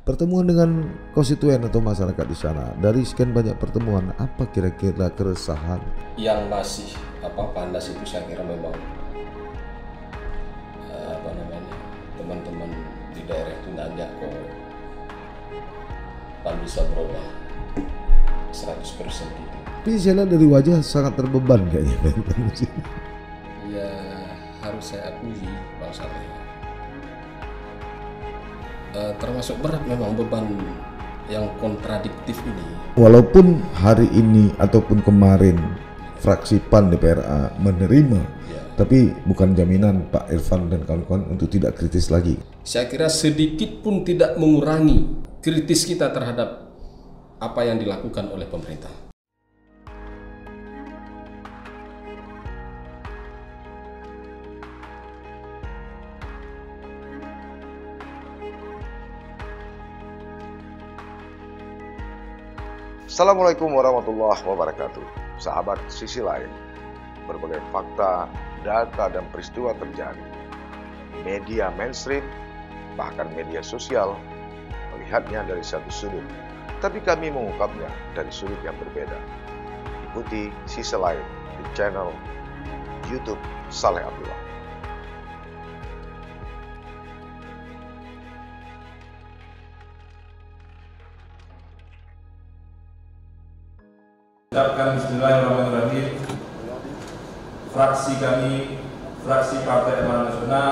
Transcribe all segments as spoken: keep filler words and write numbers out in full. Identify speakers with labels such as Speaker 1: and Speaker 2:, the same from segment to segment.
Speaker 1: Pertemuan dengan konstituen atau masyarakat di sana, dari sekian banyak pertemuan, apa kira-kira keresahan
Speaker 2: yang masih apa panas itu? Saya kira memang eh, apa namanya teman-teman di daerah itu nanya kok pan bisa berubah seratus persen gitu.
Speaker 1: Tapi saya lihat dari wajah sangat terbeban kayaknya Pak Irfan.
Speaker 2: Ya harus saya akui Bang Saleh, uh, termasuk berat memang beban yang kontradiktif ini.
Speaker 1: Walaupun hari ini ataupun kemarin fraksi P A N D P R A menerima, ya, tapi bukan jaminan Pak Irfan dan kawan-kawan untuk tidak kritis lagi.
Speaker 2: Saya kira sedikit pun tidak mengurangi kritis kita terhadap apa yang dilakukan oleh pemerintah.
Speaker 3: Assalamualaikum warahmatullahi wabarakatuh. Sahabat Sisi Lain, berbagai fakta, data, dan peristiwa terjadi. Media mainstream, bahkan media sosial, melihatnya dari satu sudut, tapi kami mengungkapnya dari sudut yang berbeda. Ikuti Sisi Lain di channel YouTube Saleh Abdullah.
Speaker 4: Ucapkan bismillahirrahmanirrahim. Fraksi kami, fraksi Partai Amanat Nasional,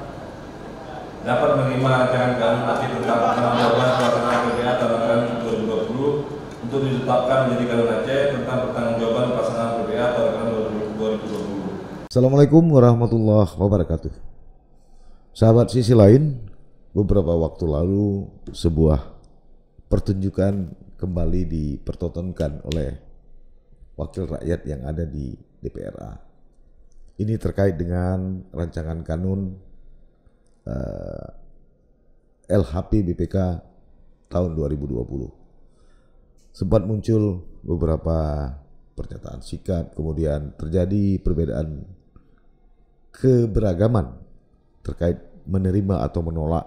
Speaker 4: dapat menerima rancangan kanun A P tentang pertanggungjawaban pelaksanaan P P A tahun anggaran dua ribu dua puluh untuk ditetapkan menjadi kanun Aceh tentang pertanggungjawaban pelaksanaan P P A tahun anggaran dua ribu dua puluh.
Speaker 1: Assalamualaikum warahmatullahi wabarakatuh. Sahabat Sisi Lain, beberapa waktu lalu sebuah pertunjukan kembali dipertontonkan oleh wakil rakyat yang ada di D P R A. Ini terkait dengan rancangan kanun uh, L H P B P K tahun dua ribu dua puluh. Sempat muncul beberapa pernyataan sikap, kemudian terjadi perbedaan keberagaman terkait menerima atau menolak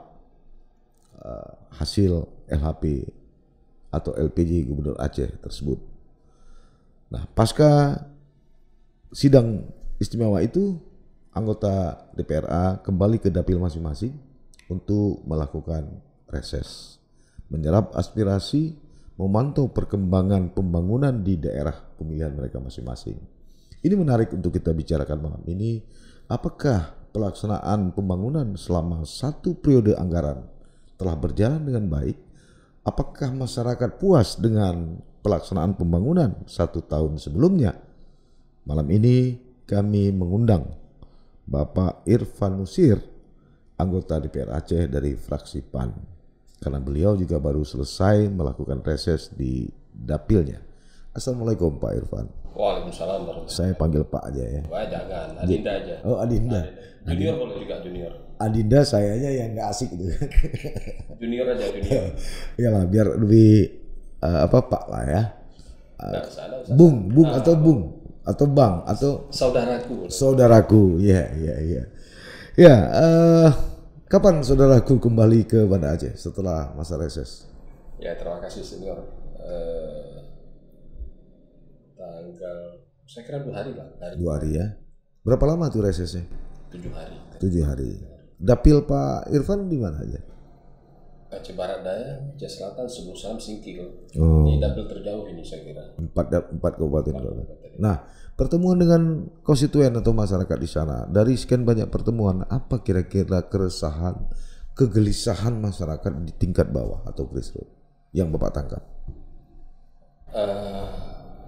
Speaker 1: uh, hasil L H P atau L P J Gubernur Aceh tersebut. Nah, pasca sidang istimewa itu, anggota D P R A kembali ke dapil masing-masing untuk melakukan reses, menyerap aspirasi, memantau perkembangan pembangunan di daerah pemilihan mereka masing-masing. Ini menarik untuk kita bicarakan malam ini. Apakah pelaksanaan pembangunan selama satu periode anggaran telah berjalan dengan baik? Apakah masyarakat puas dengan pelaksanaan pembangunan satu tahun sebelumnya? Malam ini kami mengundang Bapak Irfan Nusir, anggota D P R Aceh dari fraksi P A N, karena beliau juga baru selesai melakukan reses di dapilnya. Assalamualaikum Pak Irfan.
Speaker 2: Waalaikumsalam warahmatullahi.
Speaker 1: Saya panggil Pak aja ya.
Speaker 2: Wah, jangan, Adinda aja.
Speaker 1: Oh, Adinda.
Speaker 2: Adinda. Junior Adinda. Boleh juga junior.
Speaker 1: Adinda sayanya yang nggak asik gitu.
Speaker 2: Junior aja junior.
Speaker 1: Iyalah biar lebih uh, apa Pak lah ya. Uh,
Speaker 2: nah, sana, sana.
Speaker 1: Bung, Bung
Speaker 2: nah,
Speaker 1: atau Bung atau Bang atau
Speaker 2: saudaraku.
Speaker 1: Saudaraku, ya, ya, ya. Ya, uh, kapan saudaraku kembali ke Banda Aceh setelah masa reses?
Speaker 2: Ya, terima kasih senior. Uh, tanggal, saya kira dua hari lah. Hari
Speaker 1: dua hari ya. Berapa lama tuh resesnya?
Speaker 2: Tujuh hari.
Speaker 1: Tujuh hari. Dapil Pak Irfan di mana aja?
Speaker 2: Aceh Barat Daya, Aceh Selatan, Sebelum Salam, Singkil.
Speaker 1: Oh.
Speaker 2: Ini dapil terjauh ini saya kira.
Speaker 1: Empat, empat kabupaten. Nah, pertemuan dengan konstituen atau masyarakat di sana, dari sekian banyak pertemuan, apa kira-kira keresahan, kegelisahan masyarakat di tingkat bawah atau grassroots yang Bapak tangkap?
Speaker 2: Uh,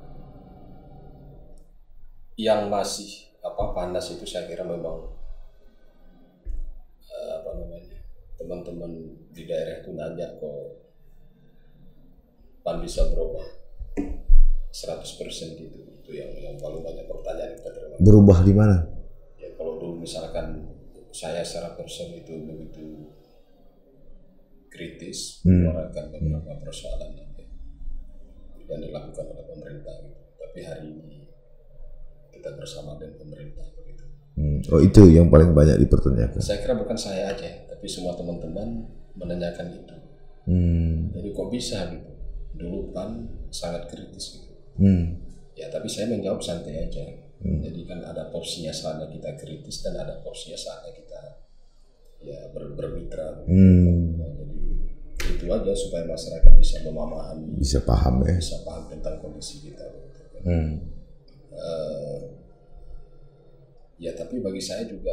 Speaker 2: yang masih apa panas itu saya kira memang uh, apa namanya teman-teman di daerah itu nanya kok P A N bisa berubah seratus persen gitu. Itu yang yang paling banyak pertanyaan kita terima.
Speaker 1: Berubah di mana?
Speaker 2: Ya kalau dulu misalkan saya secara person itu begitu kritis
Speaker 1: hmm.
Speaker 2: menyuarakan beberapa hmm. persoalan yang dilakukan oleh pemerintah gitu. Tapi hari ini kita bersama dengan pemerintah begitu.
Speaker 1: Hmm. Oh, itu yang paling banyak dipertanyakan.
Speaker 2: Saya kira bukan saya aja, tapi semua teman-teman menanyakan itu.
Speaker 1: Hmm.
Speaker 2: Jadi kok bisa gitu? Dulu P A N sangat kritis gitu.
Speaker 1: Hmm.
Speaker 2: Ya tapi saya menjawab santai aja. Hmm. Jadi kan ada porsinya saatnya kita kritis dan ada porsinya saatnya kita ya ber bermitra.
Speaker 1: Hmm.
Speaker 2: Nah, jadi itu aja supaya masyarakat bisa memahami,
Speaker 1: bisa paham ya,
Speaker 2: bisa paham tentang kondisi kita. Gitu.
Speaker 1: Hmm.
Speaker 2: Uh, ya tapi bagi saya juga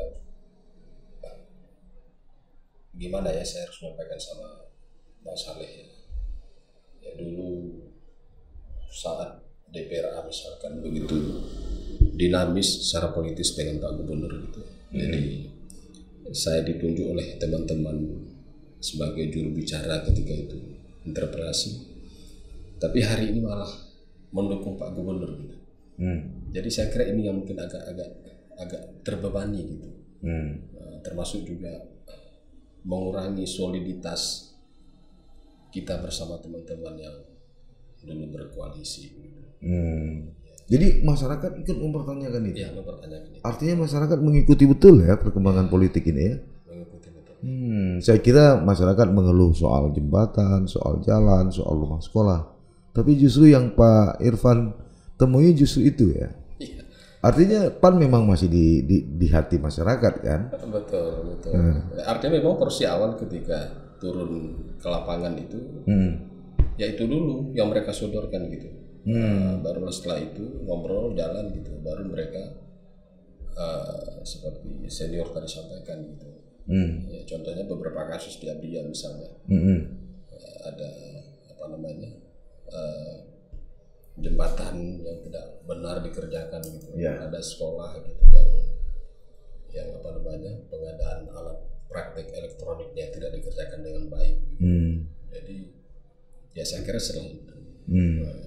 Speaker 2: gimana ya, saya harus menyampaikan sama Bang Saleh ya. Ya dulu saat D P R A misalkan begitu dinamis secara politis dengan Pak Gubernur gitu. Hmm. Jadi saya ditunjuk oleh teman-teman sebagai juru bicara ketika itu interpelasi. Tapi hari ini malah mendukung Pak Gubernur gitu. Hmm. Jadi saya kira ini yang mungkin agak-agak agak terbebani gitu. Hmm. Nah, termasuk juga mengurangi soliditas kita bersama teman-teman yang dulu berkoalisi. Gitu.
Speaker 1: Hmm. Jadi masyarakat ikut mempertanyakan itu.
Speaker 2: Iya, mempertanyakan itu.
Speaker 1: Artinya masyarakat mengikuti betul ya perkembangan ya, politik ini ya.
Speaker 2: Mengikuti betul.
Speaker 1: Hmm, saya kira masyarakat mengeluh soal jembatan, soal jalan, soal rumah sekolah. Tapi justru yang Pak Irfan temui justru itu ya. Iya. Artinya P A N memang masih di, di, di hati masyarakat kan? Betul,
Speaker 2: betul. Hmm. Artinya memang porsi awal ketika turun ke lapangan itu, hmm. ya itu dulu yang mereka sodorkan gitu. Hmm. Uh, baru setelah itu ngobrol jalan gitu, baru mereka uh, seperti senior tadi sampaikan gitu. Hmm. Ya, contohnya beberapa kasus di Abdiya misalnya, hmm. uh, ada apa namanya uh, jembatan yang tidak benar dikerjakan gitu, yeah. Ada sekolah gitu yang yang apa namanya pengadaan alat praktek elektroniknya tidak dikerjakan dengan baik. Gitu. Hmm. Jadi ya saya kira setelah itu. Hmm. Uh,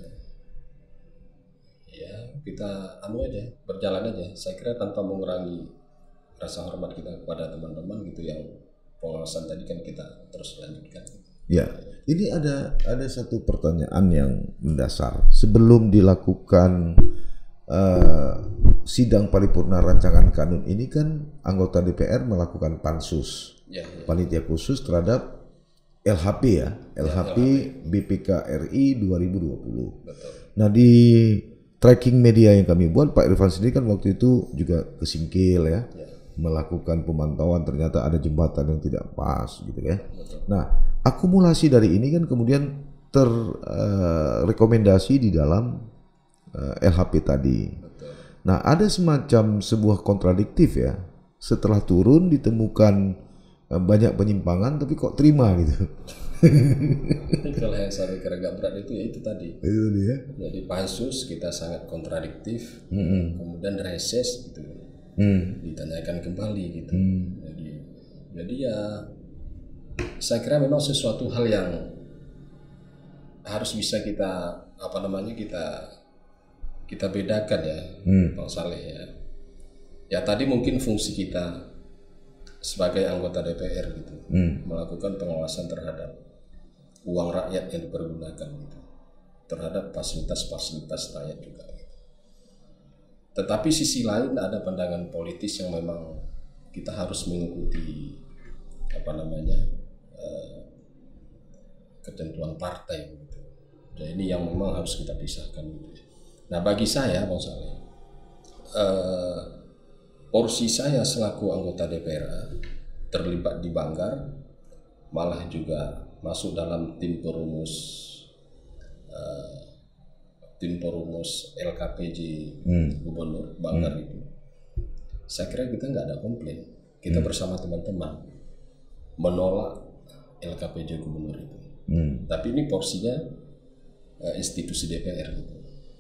Speaker 2: ya kita anu aja, berjalan aja. Saya kira tanpa mengurangi rasa hormat kita kepada teman-teman gitu yang pengawasan tadi kan kita terus lanjutkan.
Speaker 1: Ya, ini ada ada satu pertanyaan yang mendasar. Sebelum dilakukan uh, sidang paripurna rancangan kanun ini kan anggota D P R melakukan pansus, ya, ya. Panitia khusus terhadap L H P ya, L H P, ya, B P K R I dua ribu dua puluh. Betul. Nah di tracking media yang kami buat, Pak Irfan sendiri kan waktu itu juga ke Singkil ya, ya, melakukan pemantauan, ternyata ada jembatan yang tidak pas gitu ya. Betul. Nah akumulasi dari ini kan kemudian terrekomendasi uh, di dalam uh, L H P tadi. Betul. Nah ada semacam sebuah kontradiktif ya, setelah turun ditemukan uh, banyak penyimpangan tapi kok terima gitu.
Speaker 2: Kalau yang saya pikir agak berat itu ya itu tadi. Itu dia. Jadi pansus kita sangat kontradiktif, mm-hmm. kemudian reses gitu, mm. ditanyakan kembali gitu. Mm. Jadi, jadi ya saya kira memang sesuatu hal yang harus bisa kita apa namanya kita kita bedakan ya, mm. Bang Saleh ya. Ya tadi mungkin fungsi kita sebagai anggota D P R gitu, mm. melakukan pengawasan terhadap uang rakyat yang dipergunakan gitu, terhadap fasilitas-fasilitas rakyat juga gitu. Tetapi sisi lain ada pandangan politis yang memang kita harus mengikuti apa namanya uh, ketentuan partai gitu. Dan ini yang memang harus kita pisahkan gitu. Nah bagi saya Bang Saleh, uh, porsi saya selaku anggota D P R A terlibat di Banggar, malah juga masuk dalam tim perumus uh, tim perumus L K P J hmm. Gubernur Banggar hmm. itu, saya kira kita nggak ada komplain. Kita hmm. bersama teman-teman menolak L K P J Gubernur itu. Hmm. Tapi ini porsinya uh, institusi D P R gitu.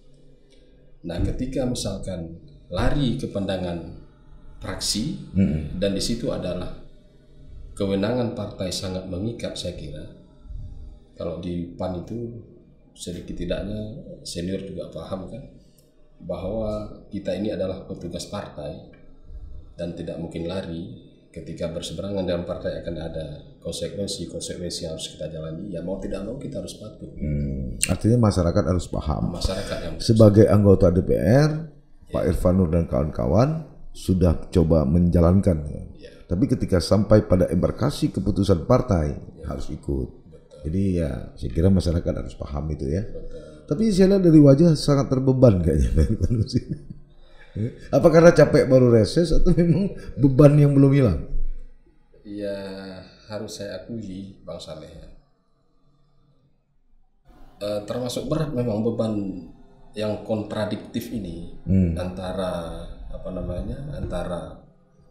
Speaker 2: Nah, ketika misalkan lari ke pandangan praksi hmm. dan di situ adalah kewenangan partai sangat mengikat, saya kira kalau di P A N itu sedikit tidaknya senior juga paham kan bahwa kita ini adalah petugas partai dan tidak mungkin lari. Ketika berseberangan dalam partai akan ada konsekuensi-konsekuensi yang harus kita jalani, ya mau tidak mau kita harus patuh. Hmm,
Speaker 1: artinya masyarakat harus paham.
Speaker 2: Masyarakat yang
Speaker 1: sebagai anggota D P R, ya. Pak Irfan Nur dan kawan-kawan sudah coba menjalankan. Ya. Tapi ketika sampai pada embarkasi keputusan partai, ya. harus ikut. Betul. Jadi ya saya kira masyarakat harus paham itu ya.
Speaker 2: Betul.
Speaker 1: Tapi saya lihat dari wajah sangat terbeban kayaknya Pak Irfanus ini. Apa karena capek baru reses atau memang beban yang belum hilang?
Speaker 2: Ya harus saya akui Bang Saleh ya. E, termasuk berat memang beban yang kontradiktif ini hmm. antara apa namanya antara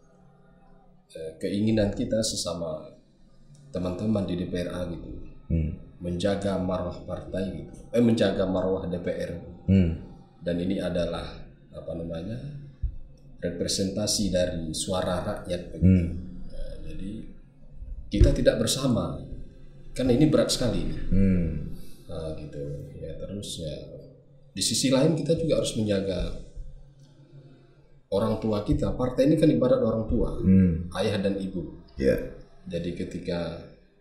Speaker 2: e, keinginan kita sesama teman-teman di D P R A gitu hmm. menjaga marwah partai gitu, eh menjaga marwah D P R hmm. dan ini adalah apa namanya representasi dari suara rakyat gitu. Hmm. E, jadi kita tidak bersama karena ini berat sekali nih. Hmm. Nah, gitu ya. Terus ya di sisi lain kita juga harus menjaga orang tua kita. Partai ini kan ibarat orang tua, hmm. ayah dan ibu. Yeah. Jadi ketika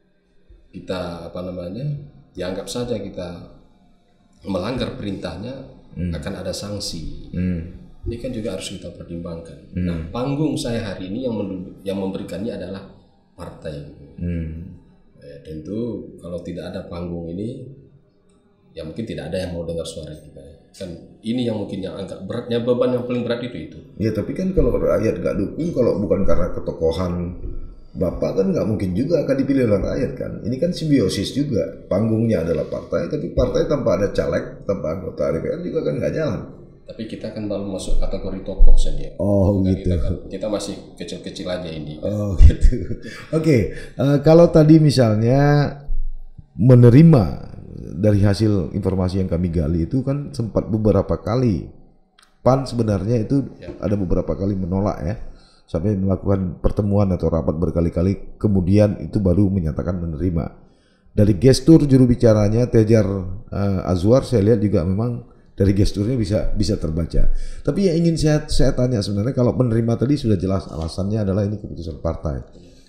Speaker 2: kita apa namanya dianggap saja kita melanggar perintahnya hmm. akan ada sanksi. Hmm. Ini kan juga harus kita pertimbangkan. Hmm. Nah, panggung saya hari ini yang yang memberikannya adalah partai. Hmm. Ya, tentu kalau tidak ada panggung ini, ya mungkin tidak ada yang mau dengar suara kita. Kan ini yang mungkin yang agak beratnya, beban yang paling berat itu itu.
Speaker 1: Ya tapi kan kalau rakyat nggak dukung, kalau bukan karena ketokohan Bapak kan nggak mungkin juga akan dipilih oleh rakyat kan. Ini kan simbiosis juga. Panggungnya adalah partai, tapi partai tanpa ada caleg, tanpa anggota D P R juga kan nggak jalan.
Speaker 2: Tapi kita kan baru masuk kategori tokoh saja.
Speaker 1: Oh
Speaker 2: nah,
Speaker 1: gitu.
Speaker 2: Kita, kan, kita masih kecil-kecil aja ini. Kan?
Speaker 1: Oh gitu. Oke, okay. uh, kalau tadi misalnya menerima dari hasil informasi yang kami gali itu kan sempat beberapa kali P A N sebenarnya itu ya. Ada beberapa kali menolak ya, sampai melakukan pertemuan atau rapat berkali-kali, kemudian itu baru menyatakan menerima. Dari gestur juru bicaranya Tejar uh, Azwar saya lihat juga memang dari gesturnya bisa bisa terbaca. Tapi yang ingin saya saya tanya sebenarnya, kalau menerima tadi sudah jelas alasannya adalah ini keputusan partai.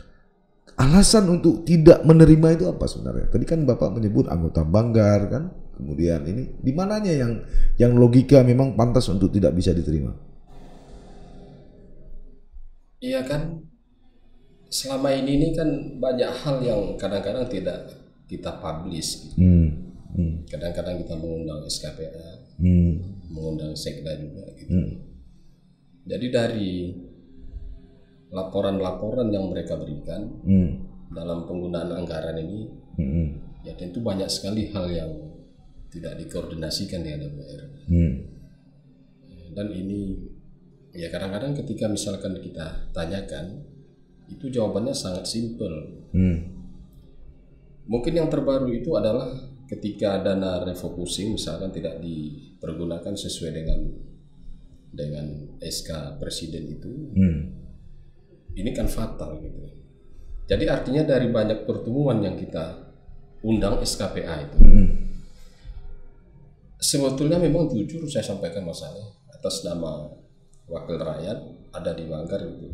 Speaker 1: Alasan untuk tidak menerima itu apa sebenarnya? Tadi kan Bapak menyebut anggota Banggar kan, kemudian ini di mananya yang yang logika memang pantas untuk tidak bisa diterima?
Speaker 2: Iya kan, selama ini ini kan banyak hal yang kadang-kadang tidak kita publish. Gitu. Hmm. Hmm. Kadang-kadang kita mengundang S K P A, hmm. mengundang Sekda juga. Gitu. Hmm. Jadi dari laporan-laporan yang mereka berikan hmm. dalam penggunaan anggaran ini, hmm. ya tentu banyak sekali hal yang tidak dikoordinasikan dengan D P R. Hmm. Dan ini ya kadang-kadang ketika misalkan kita tanyakan, itu jawabannya sangat simpel. Hmm. Mungkin yang terbaru itu adalah ketika dana refocusing misalkan tidak dipergunakan sesuai dengan dengan S K Presiden itu, hmm. ini kan fatal gitu. Jadi artinya dari banyak pertemuan yang kita undang S K P A itu, hmm. sebetulnya memang jujur saya sampaikan masalah atas nama wakil rakyat ada di Banggar gitu.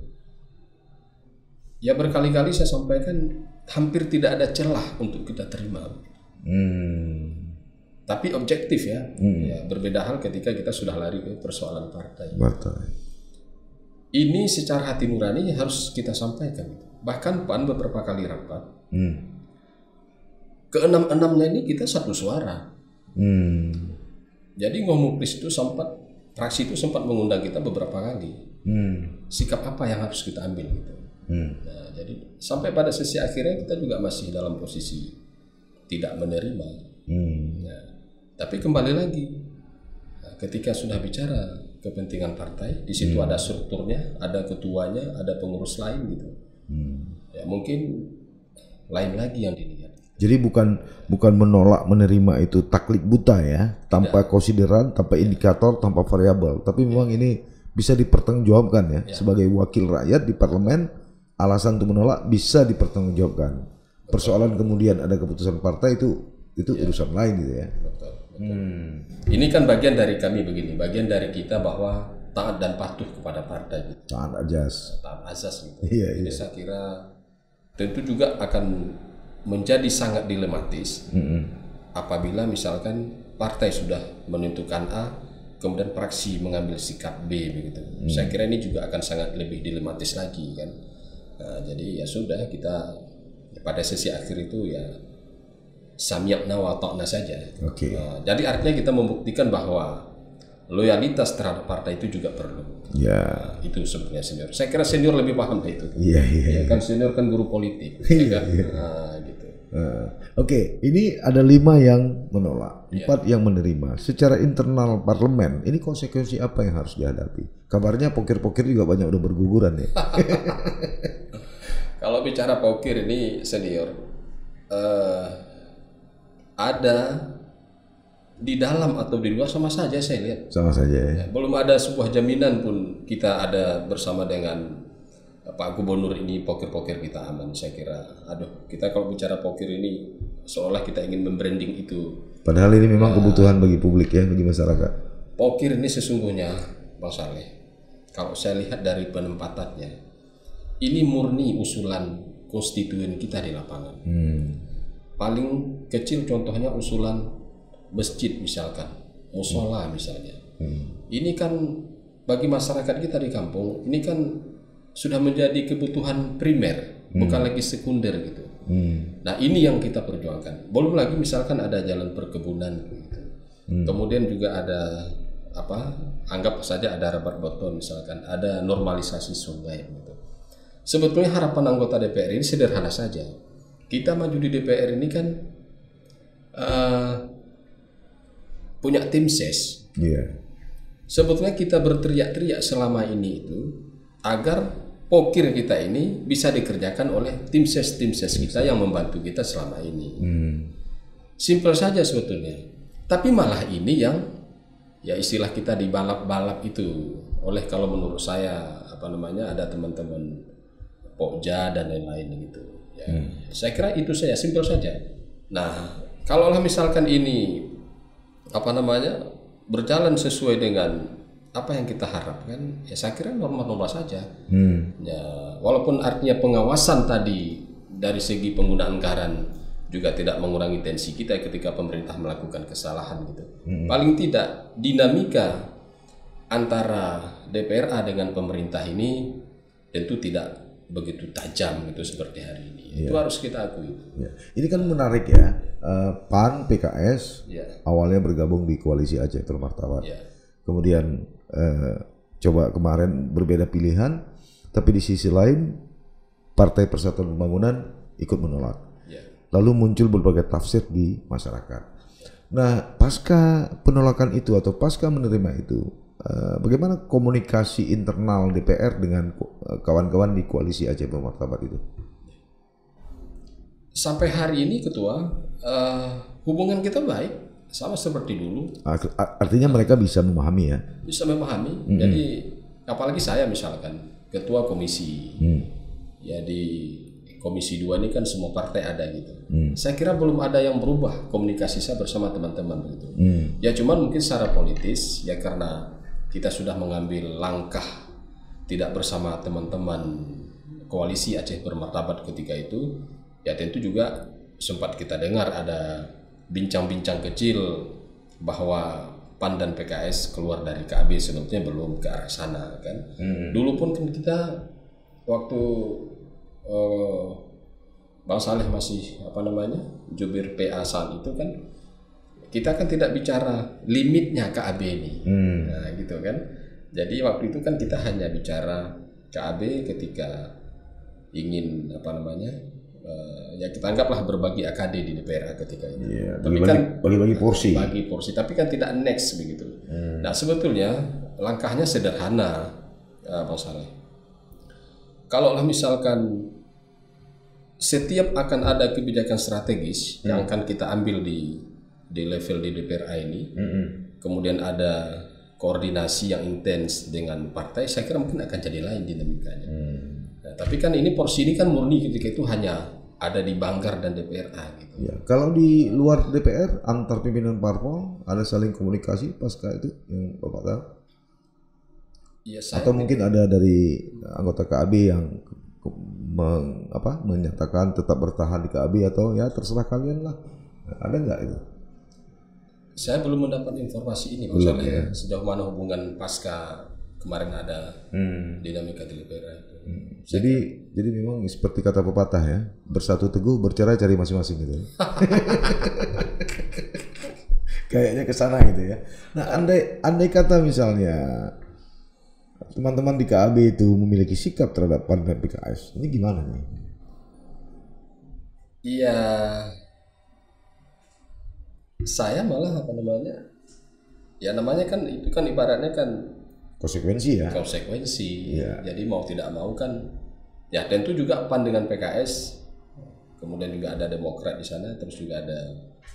Speaker 2: Ya berkali-kali saya sampaikan hampir tidak ada celah untuk kita terima. Hmm. Tapi objektif ya, hmm. ya berbeda hal ketika kita sudah lari ke persoalan partai. Partai. Ini secara hati nurani harus kita sampaikan. Bahkan P A N beberapa kali rapat, hmm. keenam-enamnya ini kita satu suara. Hmm. Jadi Ngomupris itu sempat, fraksi itu sempat mengundang kita beberapa kali. Hmm. Sikap apa yang harus kita ambil gitu. Hmm. Nah, jadi sampai pada sesi akhirnya kita juga masih dalam posisi tidak menerima. Hmm. Nah, tapi kembali lagi, nah, ketika sudah bicara kepentingan partai, di situ hmm. ada strukturnya, ada ketuanya, ada pengurus lain gitu. Hmm. Ya mungkin lain lagi yang dilihat.
Speaker 1: Jadi bukan bukan menolak menerima itu taklid buta ya, tanpa konsideran, tanpa ya. Indikator, tanpa variabel. Tapi memang ya. Ini bisa dipertanggungjawabkan ya, ya sebagai wakil rakyat di parlemen, alasan untuk menolak bisa dipertanggungjawabkan. Persoalan kemudian ada keputusan partai itu itu ya. Urusan lain gitu ya. Betul, betul. Hmm.
Speaker 2: Ini kan bagian dari kami begini, bagian dari kita bahwa taat dan patuh kepada partai. Gitu.
Speaker 1: Taat ajas.
Speaker 2: Taat azas gitu.
Speaker 1: Iya,
Speaker 2: Jadi
Speaker 1: iya.
Speaker 2: saya kira tentu juga akan menjadi sangat dilematis mm-hmm. apabila misalkan partai sudah menentukan A, kemudian fraksi mengambil sikap B begitu. Mm. Saya kira ini juga akan sangat lebih dilematis lagi kan. Nah, jadi ya sudah kita pada sesi akhir itu ya samyakna wa ta'na saja.
Speaker 1: Oke.
Speaker 2: Nah, jadi artinya kita membuktikan bahwa loyalitas terhadap partai itu juga perlu.
Speaker 1: Ya.
Speaker 2: Nah, itu sebenarnya senior. Saya kira senior lebih paham itu.
Speaker 1: Iya, iya.
Speaker 2: Ya, kan senior kan guru politik.
Speaker 1: Iya,
Speaker 2: ya kan?
Speaker 1: iya.
Speaker 2: Nah, gitu.
Speaker 1: Uh, Oke, okay. Ini ada lima yang menolak, empat yang menerima. Secara internal parlemen, ini konsekuensi apa yang harus dihadapi? Kabarnya pokir-pokir juga banyak udah berguguran ya.
Speaker 2: Kalau bicara pokir ini senior, uh, ada di dalam atau di luar sama saja saya lihat.
Speaker 1: Sama saja ya.
Speaker 2: Ya, belum ada sebuah jaminan pun kita ada bersama dengan Pak Gubernur ini pokir-pokir kita aman. Saya kira, aduh, kita kalau bicara pokir ini seolah kita ingin membranding itu.
Speaker 1: Padahal ini memang uh, kebutuhan bagi publik ya, bagi masyarakat.
Speaker 2: Pokir ini sesungguhnya, Bang Saleh, kalau saya lihat dari penempatannya, ini murni usulan konstituen kita di lapangan. Hmm. Paling kecil contohnya usulan masjid misalkan, musola misalnya. Hmm. Ini kan bagi masyarakat kita di kampung, ini kan sudah menjadi kebutuhan primer, hmm. bukan lagi sekunder gitu. Hmm. Nah ini yang kita perjuangkan. Belum lagi misalkan ada jalan perkebunan, gitu. Hmm. Kemudian juga ada apa? Anggap saja ada rabat beton misalkan, ada normalisasi sungai. Gitu. Sebetulnya harapan anggota D P R ini sederhana saja. Kita maju di D P R ini kan uh, punya tim ses.
Speaker 1: Yeah.
Speaker 2: Sebetulnya kita berteriak-teriak selama ini itu agar pokir kita ini bisa dikerjakan oleh tim ses tim ses kita yang membantu kita selama ini. Hmm. Simpel saja sebetulnya. Tapi malah ini yang ya istilah kita dibalap-balap itu oleh, kalau menurut saya apa namanya, ada teman-teman Pokja dan lain-lain gitu. Ya, hmm. Saya kira itu saja, simpel saja. Nah, kalaulah misalkan ini apa namanya berjalan sesuai dengan apa yang kita harapkan, ya saya kira normal-normal saja. Hmm. Ya, walaupun artinya pengawasan tadi dari segi penggunaan anggaran juga tidak mengurangi tensi kita ketika pemerintah melakukan kesalahan gitu. Hmm. Paling tidak dinamika antara D P R A dengan pemerintah ini tentu tidak begitu tajam gitu seperti hari ini. Ya. Itu harus kita akui.
Speaker 1: Ya. Ini kan menarik ya. Uh, P A N, P K S ya. Awalnya bergabung di koalisi Aceh Bermartabat. Ya. Kemudian Uh, coba kemarin berbeda pilihan, tapi di sisi lain Partai Persatuan Pembangunan ikut menolak. Yeah. Lalu muncul berbagai tafsir di masyarakat. Nah, pasca penolakan itu atau pasca menerima itu, uh, bagaimana komunikasi internal D P R dengan uh, kawan-kawan di koalisi Aceh Bermartabat itu?
Speaker 2: Sampai hari ini Ketua, uh, hubungan kita baik. Sama seperti dulu.
Speaker 1: Artinya mereka bisa memahami ya?
Speaker 2: Bisa memahami. Mm-hmm. Jadi apalagi saya misalkan ketua komisi, mm. ya di komisi dua ini kan semua partai ada gitu. Mm. Saya kira belum ada yang berubah komunikasi saya bersama teman-teman gitu. Mm. Ya cuman mungkin secara politis ya karena kita sudah mengambil langkah tidak bersama teman-teman koalisi Aceh Bermartabat ketika itu, ya tentu juga sempat kita dengar ada bincang-bincang kecil bahwa P A N dan P K S keluar dari K A B, sebetulnya belum ke arah sana kan. Hmm. Dulu pun kan kita waktu uh, Bang Saleh masih apa namanya jubir P A saat itu kan, kita kan tidak bicara limitnya K A B ini, hmm. nah gitu kan. Jadi waktu itu kan kita hanya bicara K A B ketika ingin apa namanya Uh, ya kita anggaplah berbagi A K D di D P R A ketika itu.
Speaker 1: Yeah, tapi bagi, kan bagi-bagi porsi.
Speaker 2: Bagi porsi, tapi kan tidak next begitu. Hmm. Nah sebetulnya langkahnya sederhana, uh, Bang Saleh. Kalaulah misalkan setiap akan ada kebijakan strategis hmm. yang akan kita ambil di di level di D P R A ini, hmm. kemudian ada koordinasi yang intens dengan partai, saya kira mungkin akan jadi lain dinamikanya. Hmm. Nah, tapi kan ini porsi ini kan murni ketika itu hanya ada di Banggar dan D P R A gitu.
Speaker 1: Ya, kalau di luar D P R antar pimpinan parpol ada saling komunikasi pasca itu yang Bapak tahu? Ya, saya atau mungkin ada dari anggota K A B yang meng, apa, menyatakan tetap bertahan di K A B atau ya terserah kalian lah. Ada nggak itu?
Speaker 2: Saya belum mendapat informasi ini, maksudnya ya. Sejauh mana hubungan pasca kemarin ada
Speaker 1: Hmm.
Speaker 2: dinamika di Libera itu.
Speaker 1: Hmm. Jadi jadi memang seperti kata pepatah ya, bersatu teguh bercerai cari masing-masing gitu. Kayaknya ke sana gitu ya. Nah, andai andai kata misalnya teman-teman di K A B itu memiliki sikap terhadap P A N dan P K S, ini gimana nih?
Speaker 2: Iya, saya malah apa namanya? Ya namanya kan itu kan ibaratnya kan
Speaker 1: Konsekuensi ya.
Speaker 2: konsekuensi.
Speaker 1: Iya.
Speaker 2: Jadi mau tidak mau kan, ya tentu juga P A N dengan P K S, kemudian juga ada Demokrat di sana, terus juga ada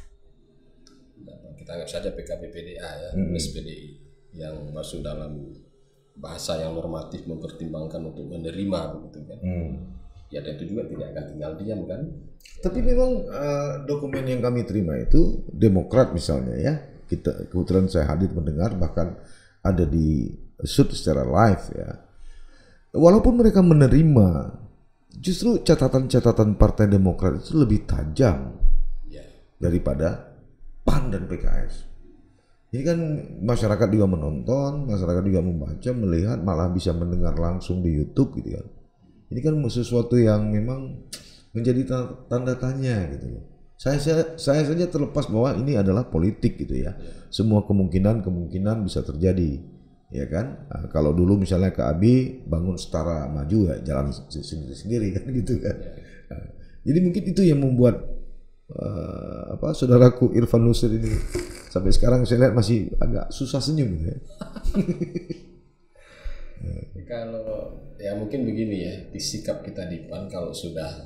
Speaker 2: kita anggap saja P K B P D A ya,
Speaker 1: Mm-hmm.
Speaker 2: plus P D I yang masuk dalam bahasa yang normatif mempertimbangkan untuk menerima begitu kan.
Speaker 1: Hmm.
Speaker 2: Ya tentu juga tidak akan tinggal diam kan.
Speaker 1: Tapi memang uh, dokumen yang kami terima itu Demokrat misalnya ya, kita kebetulan saya hadir mendengar bahkan ada di shoot secara live ya. Walaupun mereka menerima, justru catatan-catatan Partai Demokrat itu lebih tajam
Speaker 2: Ya.
Speaker 1: daripada P A N dan P K S. Ini kan masyarakat juga menonton, masyarakat juga membaca, melihat, malah bisa mendengar langsung di YouTube gitu kan. Ini kan sesuatu yang memang menjadi tanda tanya gitu loh. Saya, saya saya saja terlepas bahwa ini adalah politik gitu ya. Semua kemungkinan-kemungkinan bisa terjadi, ya kan? Nah, kalau dulu misalnya K A B bangun setara maju ya jalan sendiri-sendiri kan gitu kan. Nah, jadi mungkin itu yang membuat Uh, apa saudaraku Irfan Nusir ini sampai sekarang saya lihat masih agak susah senyum ya.
Speaker 2: Kalau ya mungkin begini ya, di sikap kita di P A N kalau sudah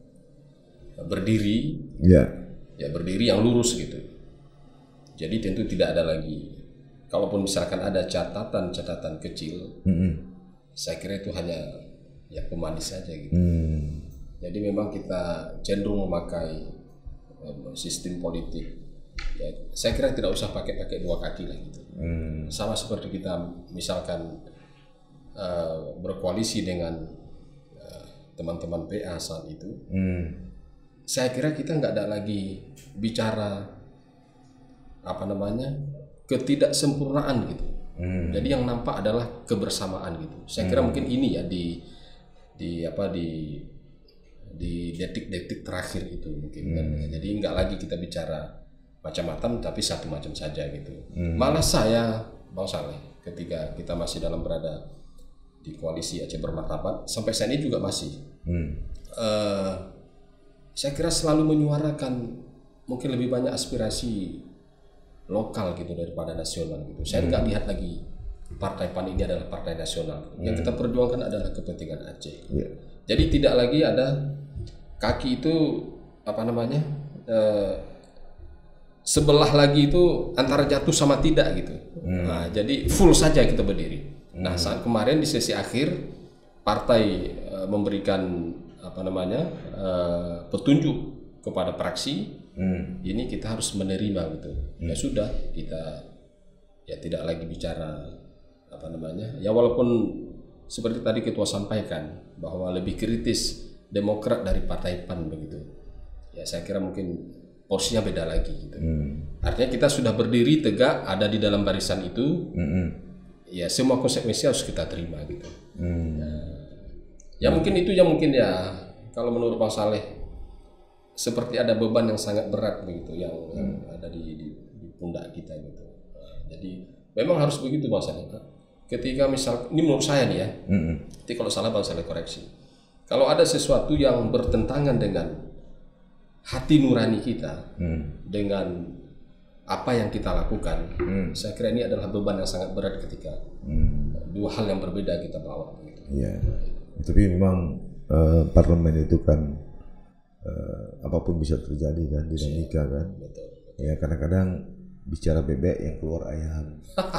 Speaker 2: berdiri,
Speaker 1: Ya.
Speaker 2: ya berdiri yang lurus gitu. Jadi tentu tidak ada lagi, kalaupun misalkan ada catatan-catatan kecil,
Speaker 1: Mm-mm.
Speaker 2: saya kira itu hanya ya pemanis saja gitu.
Speaker 1: Hmm.
Speaker 2: Jadi memang kita cenderung memakai um, sistem politik. Ya, saya kira tidak usah pakai-pakai dua kaki lah gitu.
Speaker 1: Hmm.
Speaker 2: Sama seperti kita misalkan uh, berkoalisi dengan uh, teman-teman P A saat itu.
Speaker 1: Hmm.
Speaker 2: Saya kira kita nggak ada lagi bicara apa namanya ketidaksempurnaan gitu.
Speaker 1: Hmm.
Speaker 2: Jadi yang nampak adalah kebersamaan gitu. Saya kira mungkin ini ya di di apa di di detik-detik terakhir itu mungkin kan. Jadi nggak lagi kita bicara macam-macam tapi satu macam saja gitu.
Speaker 1: Hmm.
Speaker 2: Malah saya Bang Saleh ketika kita masih dalam berada di koalisi Aceh Bermartabat sampai saat ini juga masih.
Speaker 1: Hmm.
Speaker 2: Uh, saya kira selalu menyuarakan mungkin lebih banyak aspirasi lokal gitu daripada nasional gitu. Saya nggak lihat lagi partai P A N ini adalah partai nasional. Yang kita perjuangkan adalah kepentingan Aceh.
Speaker 1: Ya.
Speaker 2: Jadi tidak lagi ada kaki itu apa namanya eh, sebelah lagi itu antara jatuh sama tidak gitu. Nah, jadi full saja kita berdiri. Nah saat kemarin di sesi akhir partai eh, memberikan apa namanya eh, petunjuk kepada praksi.
Speaker 1: Hmm.
Speaker 2: Ini kita harus menerima gitu. Ya sudah kita ya tidak lagi bicara apa namanya ya walaupun seperti tadi ketua sampaikan bahwa lebih kritis Demokrat dari partai P A N begitu. Ya saya kira mungkin porsinya beda lagi gitu.
Speaker 1: Hmm.
Speaker 2: Artinya kita sudah berdiri tegak ada di dalam barisan itu.
Speaker 1: Hmm.
Speaker 2: Ya semua konsekuensi harus kita terima gitu.
Speaker 1: Hmm.
Speaker 2: Ya, ya mungkin itu yang mungkin ya kalau menurut Bang Saleh seperti ada beban yang sangat berat begitu yang, yang ada di, di, di pundak kita gitu. Nah, jadi memang harus begitu Bang Saleh. Ketika misal ini menurut saya nih ya.
Speaker 1: Hmm.
Speaker 2: Nanti kalau salah Bang Saleh koreksi. Kalau ada sesuatu yang bertentangan dengan hati nurani kita, hmm. dengan apa yang kita lakukan, hmm. saya kira ini adalah beban yang sangat berat ketika hmm. dua hal yang berbeda kita bawa. Gitu.
Speaker 1: Ya. Tapi memang uh, parlemen itu kan uh, apapun bisa terjadi kan, dinamika kan.
Speaker 2: Betul.
Speaker 1: Ya kadang-kadang bicara bebek yang keluar ayam,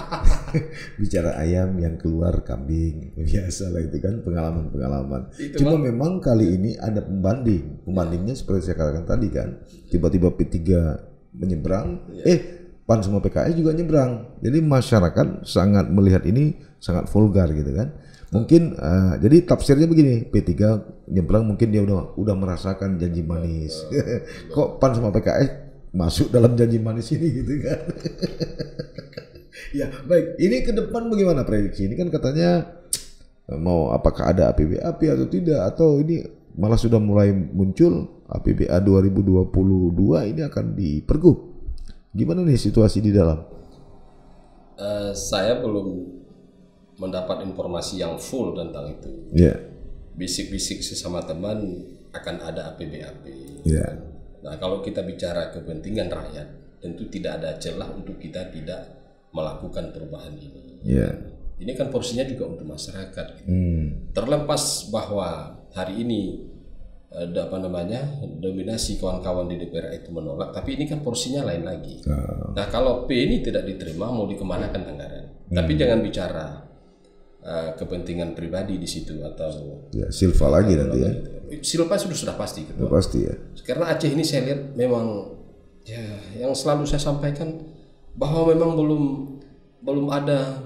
Speaker 1: bicara ayam yang keluar kambing, biasa lah itu kan pengalaman-pengalaman.
Speaker 2: Itu
Speaker 1: Cuma
Speaker 2: bang.
Speaker 1: memang kali ini ada pembanding, pembandingnya seperti saya katakan tadi kan, tiba-tiba P tiga menyeberang, ya. eh P A N sama P K S juga nyeberang, jadi masyarakat sangat melihat ini sangat vulgar gitu kan. Mungkin uh, jadi tafsirnya begini, P tiga nyeberang mungkin dia udah udah merasakan janji manis, kok P A N sama P K S masuk dalam janji manis ini gitu kan. Ya baik, ini ke depan bagaimana prediksi? Ini kan katanya mau apakah ada A P B A P atau tidak, atau ini malah sudah mulai muncul A P B A dua ribu dua puluh dua ini akan dipergub. Gimana nih situasi di dalam?
Speaker 2: Uh, saya belum mendapat informasi yang full tentang itu.
Speaker 1: Ya. Yeah.
Speaker 2: Bisik-bisik sesama teman akan ada A P B A P.
Speaker 1: Ya. Yeah.
Speaker 2: Nah, kalau kita bicara kepentingan rakyat, tentu tidak ada celah untuk kita tidak melakukan perubahan ini.
Speaker 1: Ya. Yeah.
Speaker 2: Ini kan porsinya juga untuk masyarakat. Gitu.
Speaker 1: Hmm.
Speaker 2: Terlepas bahwa hari ini ada apa namanya dominasi kawan-kawan di D P R itu menolak, tapi ini kan porsinya lain lagi. Oh. Nah, kalau P ini tidak diterima, mau dikemanakan anggaran? Hmm. Tapi jangan bicara uh, kepentingan pribadi di situ atau
Speaker 1: ya, Silva lagi nanti ya.
Speaker 2: Silva sudah sudah pasti gitu.
Speaker 1: Sudah pasti ya.
Speaker 2: Karena Aceh ini saya lihat memang ya yang selalu saya sampaikan bahwa memang belum belum ada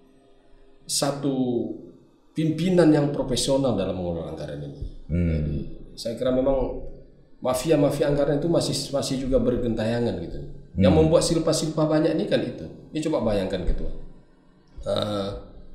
Speaker 2: satu pimpinan yang profesional dalam mengelola anggaran ini. Hmm. Jadi, saya kira memang mafia-mafia anggaran itu masih masih juga bergentayangan gitu. Hmm. Yang membuat silpa-silpa banyak ini kan itu. Ini coba bayangkan ketua. Uh,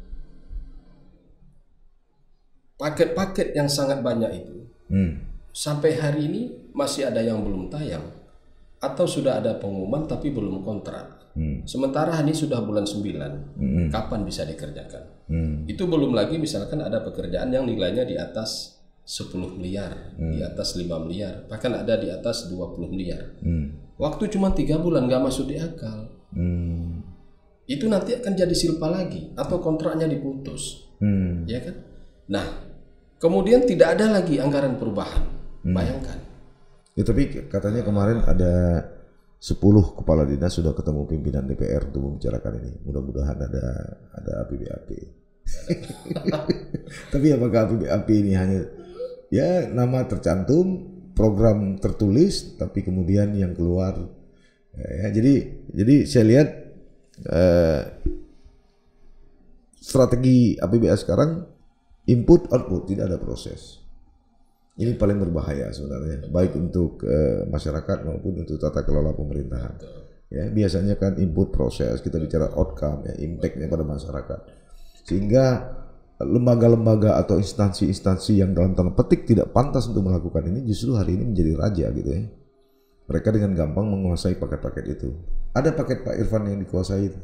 Speaker 2: paket-paket yang sangat banyak itu hmm. sampai hari ini masih ada yang belum tayang atau sudah ada pengumuman tapi belum kontrak. Hmm. Sementara ini sudah bulan sembilan. Hmm. Kapan bisa dikerjakan? Hmm. Itu belum lagi misalkan ada pekerjaan yang nilainya di atas sepuluh miliar, hmm. di atas lima miliar, bahkan ada di atas dua puluh miliar. Hmm. Waktu cuma tiga bulan nggak masuk di akal. Hmm. Itu nanti akan jadi silpa lagi atau kontraknya diputus. Hmm. Ya kan? Nah, kemudian tidak ada lagi anggaran perubahan. Hmm. Bayangkan.
Speaker 1: Ya, tapi katanya kemarin ada sepuluh kepala dinas sudah ketemu pimpinan D P R untuk membicarakan ini. Mudah-mudahan ada ada A P B A P. Tapi apakah A P B A P ini hanya ya nama tercantum, program tertulis, tapi kemudian yang keluar ya, jadi jadi saya lihat eh, strategi A P B A sekarang input output, tidak ada proses. Ini paling berbahaya sebenarnya, baik untuk uh, masyarakat maupun untuk tata kelola pemerintahan. Ya, biasanya kan input proses, kita bicara outcome, ya, impact-nya pada masyarakat. Sehingga lembaga-lembaga atau instansi-instansi yang dalam tanda petik tidak pantas untuk melakukan ini justru hari ini menjadi raja gitu ya. Mereka dengan gampang menguasai paket-paket itu. Ada paket Pak Irfan yang dikuasai itu.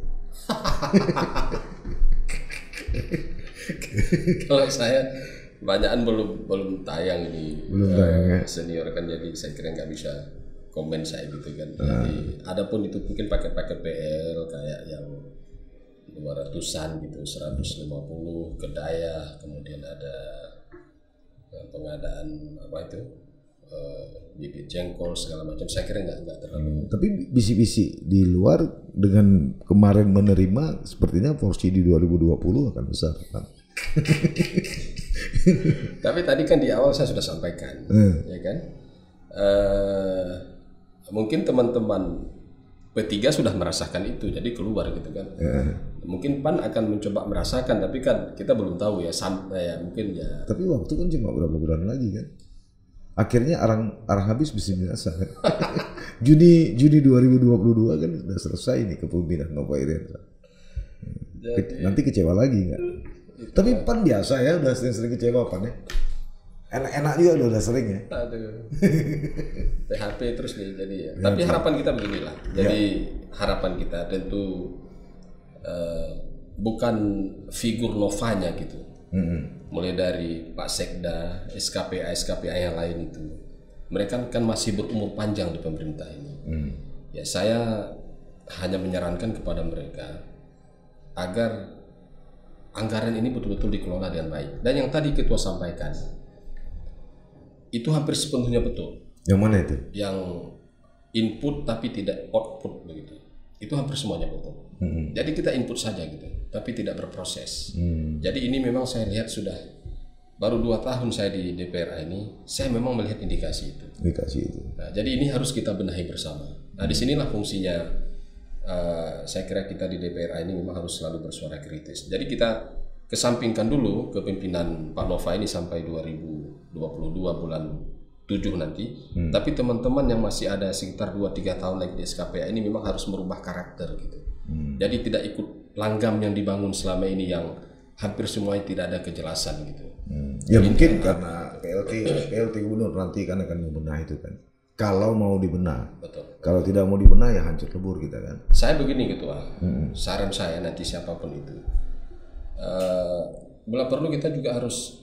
Speaker 2: Kalau saya banyakan belum belum tayang ini,
Speaker 1: belum tayang ya.
Speaker 2: Senior kan jadi saya kira nggak bisa komen saya gitu kan. Nah. Jadi adapun itu mungkin paket-paket P L kayak yang dua ratusan gitu, seratus lima puluh ke Daya, kemudian ada pengadaan apa itu uh, bibit jengkol segala macam. Saya kira nggak nggak terlalu. Hmm,
Speaker 1: tapi bisik-bisik di luar dengan kemarin menerima, sepertinya porsi di dua ribu dua puluh akan besar kan.
Speaker 2: Tapi tadi kan di awal saya sudah sampaikan, hmm. ya kan, uh, mungkin teman-teman P tiga sudah merasakan itu, jadi keluar gitu kan. Hmm. Mungkin P A N akan mencoba merasakan, tapi kan kita belum tahu ya, sampai ya mungkin ya.
Speaker 1: Tapi waktu kan cuma beberapa bulan lagi kan. Akhirnya arang arang habis bisa dirasa kan. Juni Juni dua ribu dua puluh dua kan sudah selesai nih kepemimpinan Nova Iriansyah. Jadi, nanti kecewa lagi nggak? Tapi P A N biasa ya, udah sering-sering kecewa P A N ya. Enak-enak juga udah, udah sering ya.
Speaker 2: Aduh. P H P terus nih jadi ya. ya Tapi harapan kita beginilah. Jadi ya. Harapan kita tentu uh, bukan figur Novanya gitu. Mm-hmm. Mulai dari Pak Sekda, S K P A, S K P A yang lain itu. Mereka kan masih berumur panjang di pemerintah ini. Mm. Ya saya hanya menyarankan kepada mereka agar anggaran ini betul-betul dikelola dengan baik. Dan yang tadi Ketua sampaikan, itu hampir sepenuhnya betul.
Speaker 1: Yang mana itu?
Speaker 2: Yang input tapi tidak output begitu. Itu hampir semuanya betul. Hmm. Jadi kita input saja gitu, tapi tidak berproses. Hmm. Jadi ini memang saya lihat sudah baru dua tahun saya di D P R ini, saya memang melihat indikasi itu.
Speaker 1: Indikasi itu.
Speaker 2: Nah, jadi ini harus kita benahi bersama. Nah, hmm. disinilah fungsinya. Uh, saya kira kita di D P R ini memang harus selalu bersuara kritis. Jadi kita kesampingkan dulu kepemimpinan Pak Nova ini sampai dua ribu dua puluh dua bulan tujuh nanti, hmm. tapi teman-teman yang masih ada sekitar dua tiga tahun lagi di S K P A ini memang harus merubah karakter gitu. Hmm. Jadi tidak ikut langgam yang dibangun selama ini yang hampir semuanya tidak ada kejelasan gitu.
Speaker 1: Hmm. Ya jadi mungkin karena P L T P L T gubernur nanti kan akan membenah itu kan. Kalau mau dibenah, betul. Kalau tidak mau dibenah ya hancur lebur kita kan.
Speaker 2: Saya begini ketua, hmm. saran saya nanti siapapun itu, uh, bila perlu kita juga harus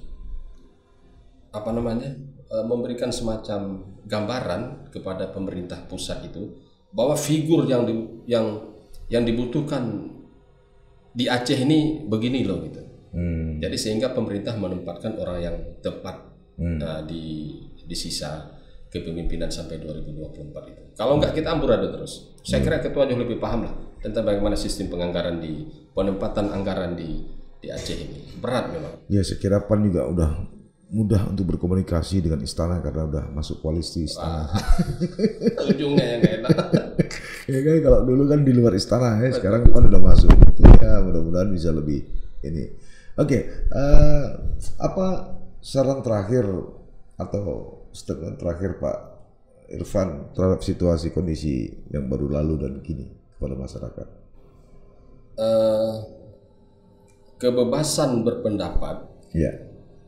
Speaker 2: apa namanya uh, memberikan semacam gambaran kepada pemerintah pusat itu bahwa figur yang di, yang yang dibutuhkan di Aceh ini begini loh gitu. Hmm. Jadi sehingga pemerintah menempatkan orang yang tepat hmm. uh, di di sisa kepemimpinan sampai dua ribu dua puluh empat itu. Kalau enggak kita amburadul terus. Saya kira ketua jauh lebih paham lah tentang bagaimana sistem penganggaran di penempatan anggaran di di Aceh ini. Berat memang.
Speaker 1: Ya, saya kira P A N juga udah mudah untuk berkomunikasi dengan istana karena udah masuk koalisi istana. Ah,
Speaker 2: ujungnya yang enak.
Speaker 1: Ya kan kalau dulu kan di luar istana ya, sekarang P A N udah masuk. Ya mudah-mudahan bisa lebih ini. Oke, okay, uh, apa saran terakhir atau statement terakhir Pak Irfan terhadap situasi kondisi yang baru lalu dan kini kepada masyarakat?
Speaker 2: Uh, kebebasan berpendapat, ya,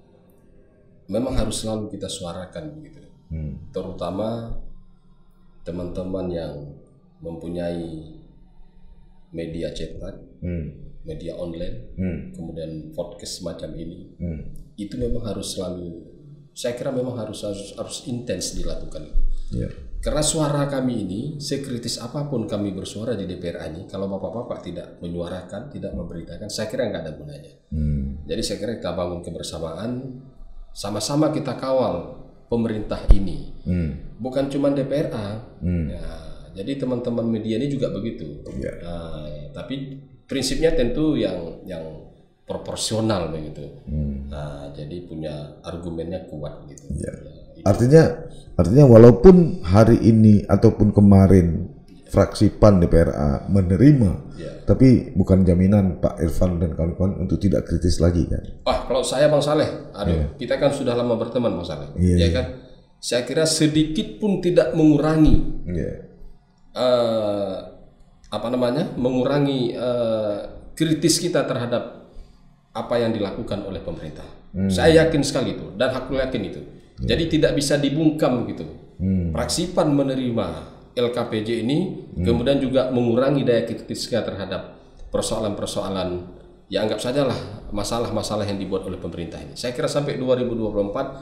Speaker 2: memang harus selalu kita suarakan begitu, hmm. terutama teman-teman yang mempunyai media cetak, hmm. media online, hmm. kemudian podcast semacam ini, hmm. itu memang harus selalu. Saya kira memang harus harus, harus intens dilakukan. Yeah. Karena suara kami ini, sekritis apapun kami bersuara di D P R ini, kalau bapak-bapak tidak menyuarakan, tidak memberitakan, saya kira nggak ada gunanya. Hmm. Jadi saya kira kita bangun kebersamaan, sama-sama kita kawal pemerintah ini, hmm. bukan cuma D P R A. Hmm. Ya, jadi teman-teman media ini juga begitu. Yeah. Nah, tapi prinsipnya tentu yang yang proporsional begitu. Hmm. Nah, jadi punya argumennya kuat gitu. Ya. Ya,
Speaker 1: artinya artinya walaupun hari ini ataupun kemarin ya. fraksi P A N D P R A menerima, ya. tapi bukan jaminan Pak Irfan dan kawan-kawan untuk tidak kritis lagi kan.
Speaker 2: Wah, kalau saya Bang Saleh, aduh, ya. kita kan sudah lama berteman Bang Saleh. Ya, ya kan? Saya kira sedikit pun tidak mengurangi ya. uh, apa namanya? mengurangi uh, kritis kita terhadap apa yang dilakukan oleh pemerintah. Hmm. Saya yakin sekali itu dan aku yakin itu. Yeah. Jadi tidak bisa dibungkam gitu. Hmm. Fraksi P A N menerima L K P J ini, hmm. kemudian juga mengurangi daya kritisnya terhadap persoalan-persoalan ya anggap sajalah masalah-masalah yang dibuat oleh pemerintah ini. Saya kira sampai dua ribu dua puluh empat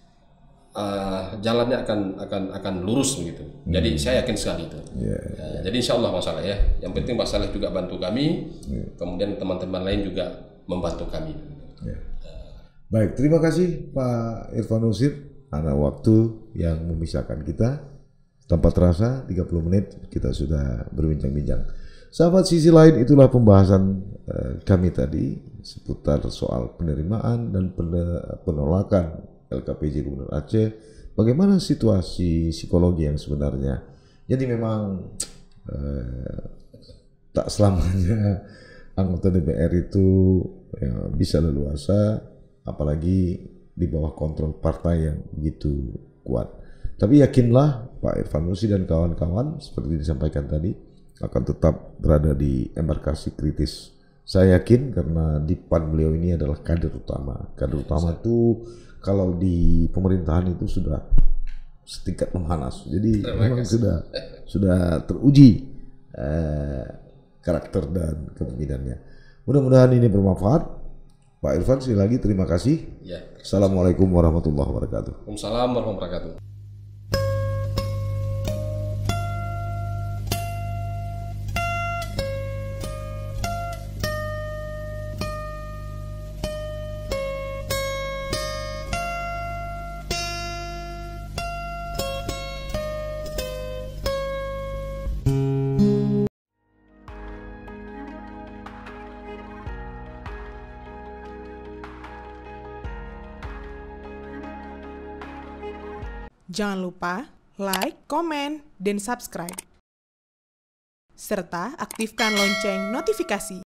Speaker 2: uh, jalannya akan akan akan lurus begitu. Hmm. Jadi saya yakin sekali itu. Yeah. Uh, jadi insya Allah Mas Saleh ya. Yang penting Pak Saleh juga bantu kami, yeah. kemudian teman-teman lain juga membantu kami. Ya.
Speaker 1: Baik, terima kasih Pak Irfan Nusir karena waktu yang memisahkan kita. Tanpa terasa tiga puluh menit kita sudah berbincang-bincang. Sahabat, sisi lain itulah pembahasan eh, kami tadi seputar soal penerimaan dan penolakan L K P J Gubernur Aceh. Bagaimana situasi psikologi yang sebenarnya. Jadi memang eh, tak selamanya anggota D P R itu ya, bisa leluasa, apalagi di bawah kontrol partai yang begitu kuat. Tapi yakinlah Pak Irfan Nusir dan kawan-kawan seperti disampaikan tadi akan tetap berada di embarkasi kritis. Saya yakin karena di P A N beliau ini adalah kader utama. Kader utama itu kalau di pemerintahan itu sudah setingkat menghanas. Jadi memang sudah sudah teruji eh, karakter dan kepemimpinannya. Mudah-mudahan ini bermanfaat. Pak Irfan, sekali lagi terima kasih. Ya, Assalamualaikum warahmatullahi wabarakatuh.
Speaker 2: Waalaikumsalam warahmatullahi wabarakatuh.
Speaker 5: Jangan lupa like, komen, dan subscribe. Serta aktifkan lonceng notifikasi.